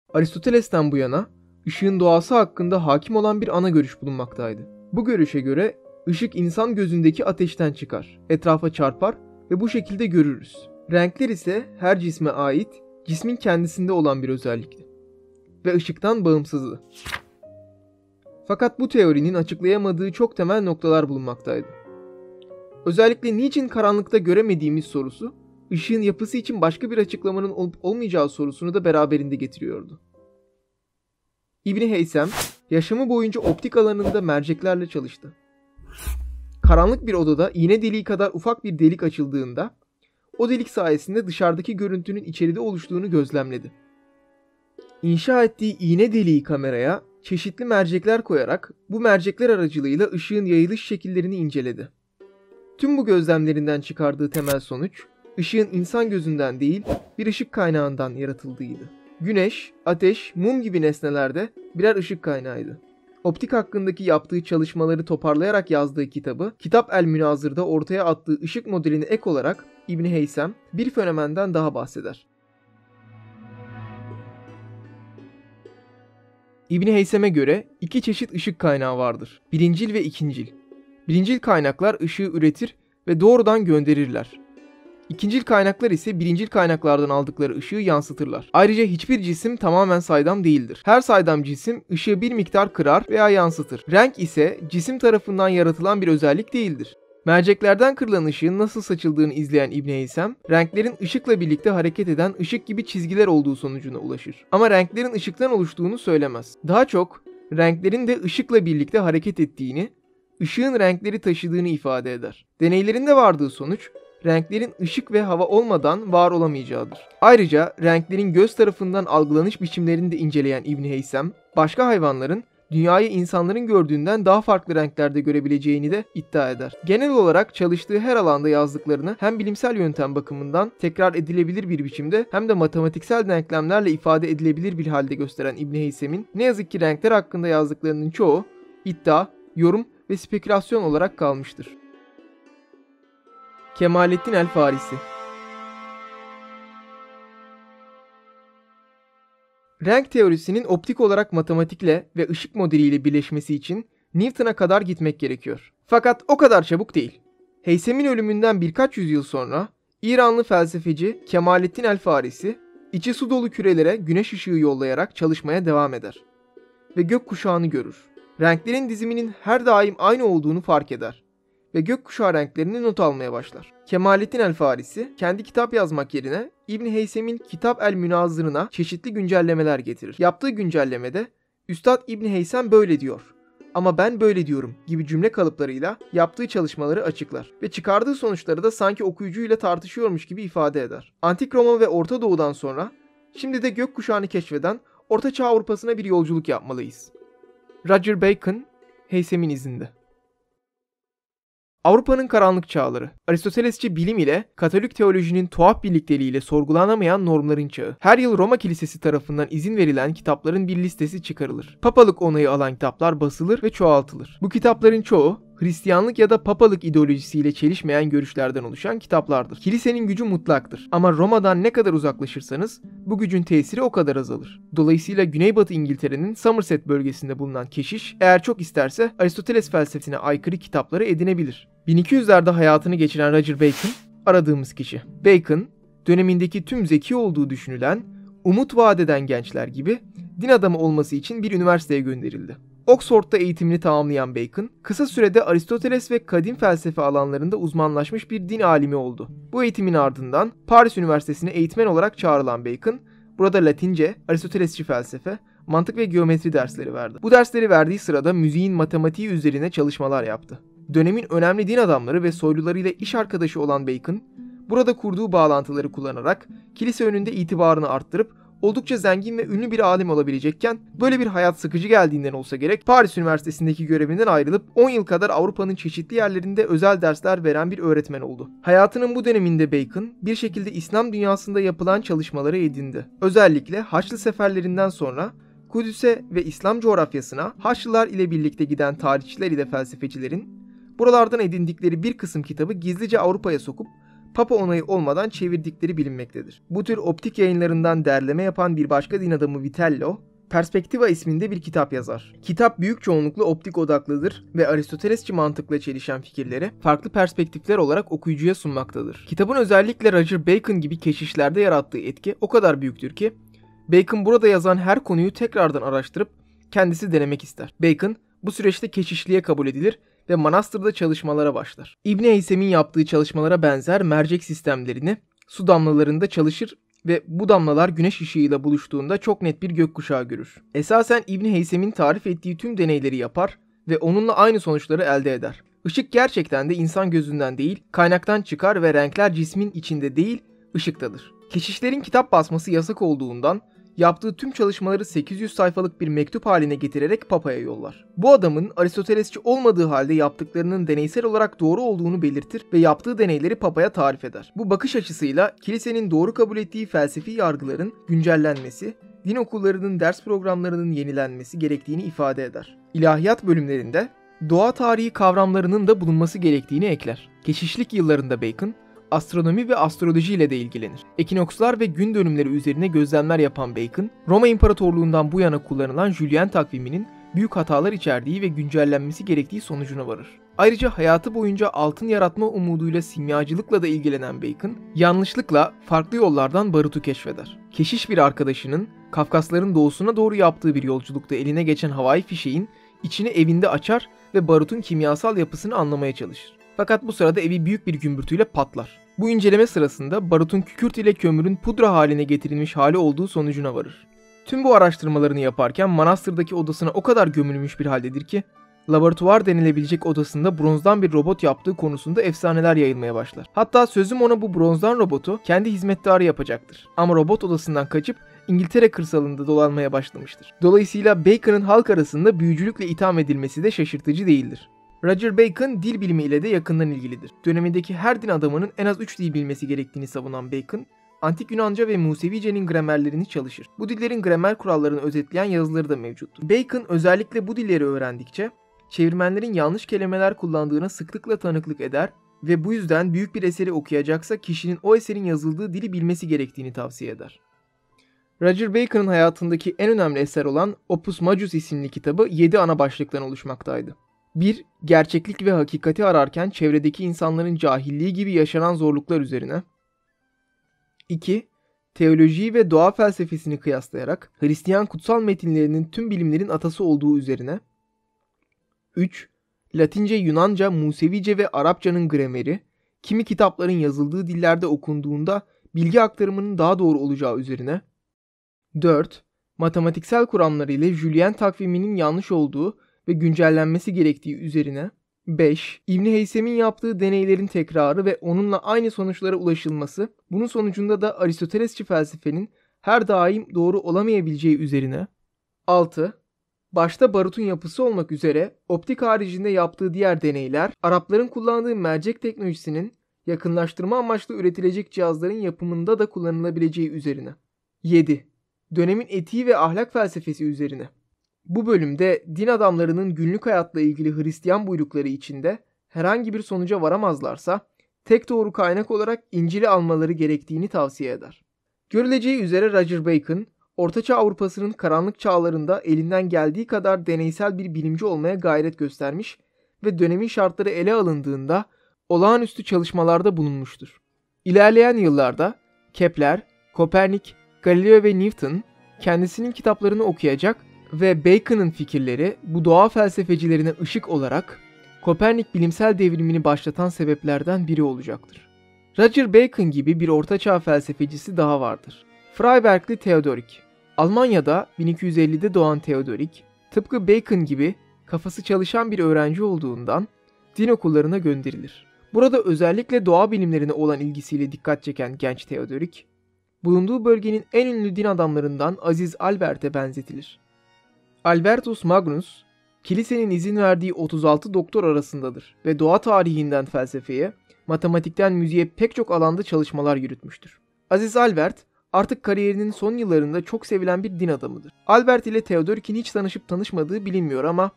Aristoteles'ten bu yana ışığın doğası hakkında hakim olan bir ana görüş bulunmaktaydı. Bu görüşe göre ışık insan gözündeki ateşten çıkar, etrafa çarpar ve bu şekilde görürüz. Renkler ise her cisme ait, cismin kendisinde olan bir özellikti ve ışıktan bağımsızdı. Fakat bu teorinin açıklayamadığı çok temel noktalar bulunmaktaydı. Özellikle niçin karanlıkta göremediğimiz sorusu, ışığın yapısı için başka bir açıklamanın olup olmayacağı sorusunu da beraberinde getiriyordu. İbni Heysem, yaşamı boyunca optik alanında merceklerle çalıştı. Karanlık bir odada iğne deliği kadar ufak bir delik açıldığında, o delik sayesinde dışarıdaki görüntünün içeride oluştuğunu gözlemledi. İnşa ettiği iğne deliği kameraya çeşitli mercekler koyarak bu mercekler aracılığıyla ışığın yayılış şekillerini inceledi. Tüm bu gözlemlerinden çıkardığı temel sonuç, ışığın insan gözünden değil, bir ışık kaynağından yaratıldığıydı. Güneş, ateş, mum gibi nesnelerde birer ışık kaynağıydı. Optik hakkındaki yaptığı çalışmaları toparlayarak yazdığı kitabı, Kitap el-Münazır'da ortaya attığı ışık modelini ek olarak İbni Heysem bir fenomenden daha bahseder. İbni Heysem'e göre iki çeşit ışık kaynağı vardır. Birincil ve ikincil. Birincil kaynaklar ışığı üretir ve doğrudan gönderirler. İkincil kaynaklar ise birincil kaynaklardan aldıkları ışığı yansıtırlar. Ayrıca hiçbir cisim tamamen saydam değildir. Her saydam cisim ışığı bir miktar kırar veya yansıtır. Renk ise cisim tarafından yaratılan bir özellik değildir. Merceklerden kırılan ışığın nasıl saçıldığını izleyen İbn Heysem, renklerin ışıkla birlikte hareket eden ışık gibi çizgiler olduğu sonucuna ulaşır. Ama renklerin ışıktan oluştuğunu söylemez. Daha çok, renklerin de ışıkla birlikte hareket ettiğini, ışığın renkleri taşıdığını ifade eder. Deneylerinde vardığı sonuç, renklerin ışık ve hava olmadan var olamayacağıdır. Ayrıca renklerin göz tarafından algılanış biçimlerini de inceleyen İbn Heysem, başka hayvanların dünyayı insanların gördüğünden daha farklı renklerde görebileceğini de iddia eder. Genel olarak çalıştığı her alanda yazdıklarını hem bilimsel yöntem bakımından tekrar edilebilir bir biçimde hem de matematiksel denklemlerle ifade edilebilir bir halde gösteren İbn Heysem'in ne yazık ki renkler hakkında yazdıklarının çoğu iddia, yorum ve spekülasyon olarak kalmıştır. Kemalettin el-Farisi. Renk teorisinin optik olarak matematikle ve ışık modeliyle birleşmesi için Newton'a kadar gitmek gerekiyor. Fakat o kadar çabuk değil. Heysem'in ölümünden birkaç yüzyıl sonra İranlı felsefeci Kemalettin el-Farisi içi su dolu kürelere güneş ışığı yollayarak çalışmaya devam eder ve gökkuşağını görür. Renklerin diziminin her daim aynı olduğunu fark eder ve gökkuşağı renklerini not almaya başlar. Kemalettin el-Farisi kendi kitap yazmak yerine İbn Heysem'in Kitap el-Münazır'ına çeşitli güncellemeler getirir. Yaptığı güncellemede Üstad İbn Heysem böyle diyor ama ben böyle diyorum gibi cümle kalıplarıyla yaptığı çalışmaları açıklar ve çıkardığı sonuçları da sanki okuyucuyla tartışıyormuş gibi ifade eder. Antik Roma ve Orta Doğu'dan sonra şimdi de gökkuşağını keşfeden Orta Çağ Avrupa'sına bir yolculuk yapmalıyız. Roger Bacon, Heysem'in izinde. Avrupa'nın karanlık çağları, Aristotelesçi bilim ile Katolik teolojinin tuhaf birlikteliğiyle sorgulanamayan normların çağı. Her yıl Roma Kilisesi tarafından izin verilen kitapların bir listesi çıkarılır. Papalık onayı alan kitaplar basılır ve çoğaltılır. Bu kitapların çoğu, Hristiyanlık ya da papalık ideolojisiyle çelişmeyen görüşlerden oluşan kitaplardır. Kilisenin gücü mutlaktır ama Roma'dan ne kadar uzaklaşırsanız bu gücün tesiri o kadar azalır. Dolayısıyla Güneybatı İngiltere'nin Somerset bölgesinde bulunan keşiş eğer çok isterse Aristoteles felsefesine aykırı kitapları edinebilir. 1200'lerde hayatını geçiren Roger Bacon aradığımız kişi. Bacon, dönemindeki tüm zeki olduğu düşünülen, umut vaat eden gençler gibi din adamı olması için bir üniversiteye gönderildi. Oxford'da eğitimini tamamlayan Bacon, kısa sürede Aristoteles ve kadim felsefe alanlarında uzmanlaşmış bir din alimi oldu. Bu eğitimin ardından Paris Üniversitesi'ne eğitmen olarak çağrılan Bacon, burada Latince, Aristotelesçi felsefe, mantık ve geometri dersleri verdi. Bu dersleri verdiği sırada müziğin matematiği üzerine çalışmalar yaptı. Dönemin önemli din adamları ve soylularıyla iş arkadaşı olan Bacon, burada kurduğu bağlantıları kullanarak kilise önünde itibarını arttırıp oldukça zengin ve ünlü bir alim olabilecekken böyle bir hayat sıkıcı geldiğinden olsa gerek Paris Üniversitesi'ndeki görevinden ayrılıp 10 yıl kadar Avrupa'nın çeşitli yerlerinde özel dersler veren bir öğretmen oldu. Hayatının bu döneminde Bacon bir şekilde İslam dünyasında yapılan çalışmaları edindi. Özellikle Haçlı seferlerinden sonra Kudüs'e ve İslam coğrafyasına Haçlılar ile birlikte giden tarihçiler ile felsefecilerin buralardan edindikleri bir kısım kitabı gizlice Avrupa'ya sokup Papa onayı olmadan çevirdikleri bilinmektedir. Bu tür optik yayınlarından derleme yapan bir başka din adamı Vitello, Perspektiva isminde bir kitap yazar. Kitap büyük çoğunlukla optik odaklıdır ve Aristotelesçi mantıkla çelişen fikirleri farklı perspektifler olarak okuyucuya sunmaktadır. Kitabın özellikle Roger Bacon gibi keşişlerde yarattığı etki o kadar büyüktür ki, Bacon burada yazan her konuyu tekrardan araştırıp kendisi denemek ister. Bacon bu süreçte keşişliğe kabul edilir ve manastırda çalışmalara başlar. İbn Heysem'in yaptığı çalışmalara benzer mercek sistemlerini su damlalarında çalışır ve bu damlalar güneş ışığıyla buluştuğunda çok net bir gökkuşağı görür. Esasen İbn Heysem'in tarif ettiği tüm deneyleri yapar ve onunla aynı sonuçları elde eder. Işık gerçekten de insan gözünden değil, kaynaktan çıkar ve renkler cismin içinde değil, ışıktadır. Keşişlerin kitap basması yasak olduğundan yaptığı tüm çalışmaları 800 sayfalık bir mektup haline getirerek Papa'ya yollar. Bu adamın Aristotelesçi olmadığı halde yaptıklarının deneysel olarak doğru olduğunu belirtir ve yaptığı deneyleri Papa'ya tarif eder. Bu bakış açısıyla kilisenin doğru kabul ettiği felsefi yargıların güncellenmesi, din okullarının ders programlarının yenilenmesi gerektiğini ifade eder. İlahiyat bölümlerinde doğa tarihi kavramlarının da bulunması gerektiğini ekler. Keşişlik yıllarında Bacon, astronomi ve astroloji ile de ilgilenir. Ekinokslar ve gün dönümleri üzerine gözlemler yapan Bacon, Roma İmparatorluğundan bu yana kullanılan Julian takviminin büyük hatalar içerdiği ve güncellenmesi gerektiği sonucuna varır. Ayrıca hayatı boyunca altın yaratma umuduyla simyacılıkla da ilgilenen Bacon, yanlışlıkla farklı yollardan barutu keşfeder. Keşiş bir arkadaşının Kafkasların doğusuna doğru yaptığı bir yolculukta eline geçen havai fişeğin içini evinde açar ve barutun kimyasal yapısını anlamaya çalışır. Fakat bu sırada evi büyük bir gümbürtüyle patlar. Bu inceleme sırasında barutun kükürt ile kömürün pudra haline getirilmiş hali olduğu sonucuna varır. Tüm bu araştırmalarını yaparken manastırdaki odasına o kadar gömülmüş bir haldedir ki, laboratuvar denilebilecek odasında bronzdan bir robot yaptığı konusunda efsaneler yayılmaya başlar. Hatta sözüm ona bu bronzdan robotu kendi hizmettarı yapacaktır. Ama robot odasından kaçıp İngiltere kırsalında dolanmaya başlamıştır. Dolayısıyla Bacon'ın halk arasında büyücülükle itham edilmesi de şaşırtıcı değildir. Roger Bacon dil bilimi ile de yakından ilgilidir. Dönemindeki her din adamının en az 3 dil bilmesi gerektiğini savunan Bacon, Antik Yunanca ve Musevice'nin gramerlerini çalışır. Bu dillerin gramer kurallarını özetleyen yazıları da mevcuttur. Bacon özellikle bu dilleri öğrendikçe çevirmenlerin yanlış kelimeler kullandığına sıklıkla tanıklık eder ve bu yüzden büyük bir eseri okuyacaksa kişinin o eserin yazıldığı dili bilmesi gerektiğini tavsiye eder. Roger Bacon'ın hayatındaki en önemli eser olan Opus Majus isimli kitabı 7 ana başlıktan oluşmaktaydı. 1. Gerçeklik ve hakikati ararken çevredeki insanların cahilliği gibi yaşanan zorluklar üzerine. 2. Teolojiyi ve doğa felsefesini kıyaslayarak Hristiyan kutsal metinlerinin tüm bilimlerin atası olduğu üzerine. 3. Latince, Yunanca, Musevice ve Arapçanın grameri, kimi kitapların yazıldığı dillerde okunduğunda bilgi aktarımının daha doğru olacağı üzerine. 4. Matematiksel kuramları ile Julian takviminin yanlış olduğu ve güncellenmesi gerektiği üzerine. 5. İbn Heysem'in yaptığı deneylerin tekrarı ve onunla aynı sonuçlara ulaşılması, bunun sonucunda da Aristotelesçi felsefenin her daim doğru olamayabileceği üzerine. 6. Başta barutun yapısı olmak üzere optik haricinde yaptığı diğer deneyler, Arapların kullandığı mercek teknolojisinin yakınlaştırma amaçlı üretilecek cihazların yapımında da kullanılabileceği üzerine. 7. Dönemin etiği ve ahlak felsefesi üzerine. Bu bölümde din adamlarının günlük hayatla ilgili Hristiyan buyrukları içinde herhangi bir sonuca varamazlarsa tek doğru kaynak olarak İncil'i almaları gerektiğini tavsiye eder. Görüleceği üzere Roger Bacon, Ortaçağ Avrupa'sının karanlık çağlarında elinden geldiği kadar deneysel bir bilimci olmaya gayret göstermiş ve dönemin şartları ele alındığında olağanüstü çalışmalarda bulunmuştur. İlerleyen yıllarda Kepler, Kopernik, Galileo ve Newton kendisinin kitaplarını okuyacak ve Bacon'ın fikirleri bu doğa felsefecilerine ışık olarak Kopernik bilimsel devrimini başlatan sebeplerden biri olacaktır. Roger Bacon gibi bir ortaçağ felsefecisi daha vardır. Freibergli Theodorik. Almanya'da 1250'de doğan Theodorik, tıpkı Bacon gibi kafası çalışan bir öğrenci olduğundan din okullarına gönderilir. Burada özellikle doğa bilimlerine olan ilgisiyle dikkat çeken genç Theodorik, bulunduğu bölgenin en ünlü din adamlarından Aziz Albert'e benzetilir. Albertus Magnus, kilisenin izin verdiği 36 doktor arasındadır ve doğa tarihinden felsefeye, matematikten müziğe pek çok alanda çalışmalar yürütmüştür. Aziz Albert, artık kariyerinin son yıllarında çok sevilen bir din adamıdır. Albert ile Theodorik'in hiç tanışıp tanışmadığı bilinmiyor ama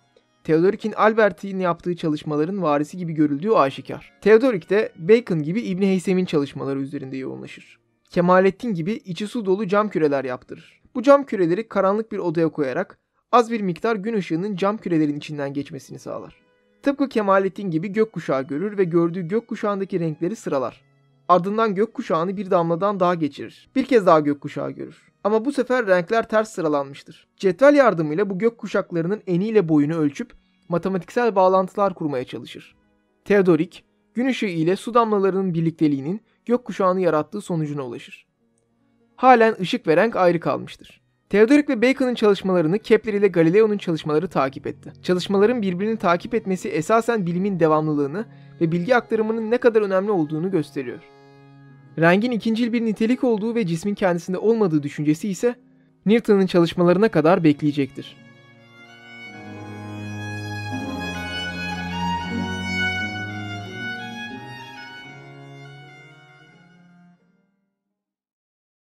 Theodoric'in Albert'in yaptığı çalışmaların varisi gibi görüldüğü aşikar. Theodoric de Bacon gibi İbn Heysem'in çalışmaları üzerinde yoğunlaşır. Kemalettin gibi içi su dolu cam küreler yaptırır. Bu cam küreleri karanlık bir odaya koyarak az bir miktar gün ışığının cam kürelerin içinden geçmesini sağlar. Tıpkı Kemalettin gibi gökkuşağı görür ve gördüğü gökkuşağındaki renkleri sıralar. Ardından gökkuşağını bir damladan daha geçirir. Bir kez daha gökkuşağı görür. Ama bu sefer renkler ters sıralanmıştır. Cetvel yardımıyla bu gökkuşaklarının eniyle boyunu ölçüp matematiksel bağlantılar kurmaya çalışır. Theodoric, gün ışığı ile su damlalarının birlikteliğinin gökkuşağını yarattığı sonucuna ulaşır. Halen ışık ve renk ayrı kalmıştır. Theodoric ve Bacon'ın çalışmalarını Kepler ile Galileo'nun çalışmaları takip etti. Çalışmaların birbirini takip etmesi esasen bilimin devamlılığını ve bilgi aktarımının ne kadar önemli olduğunu gösteriyor. Rengin ikincil bir nitelik olduğu ve cismin kendisinde olmadığı düşüncesi ise Newton'un çalışmalarına kadar bekleyecektir.